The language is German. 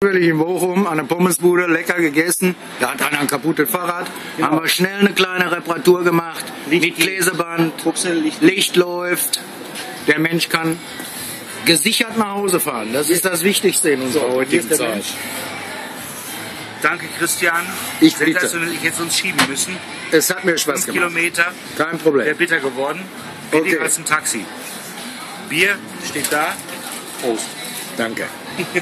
In Bochum an der Pommesbude lecker gegessen. Da hat einer ein kaputtes Fahrrad. Genau. Haben wir schnell eine kleine Reparatur gemacht. Mit Gläserband. Licht läuft. Der Mensch kann gesichert nach Hause fahren. Das ist das Wichtigste in unserer heutigen Zeit. Danke, Christian. Ich bitte. Dass wir jetzt uns schieben müssen. Es hat mir Spaß 5 gemacht. Kilometer. Kein Problem. Wäre bitter geworden. Weniger als ein Taxi. Bier steht da. Prost. Danke.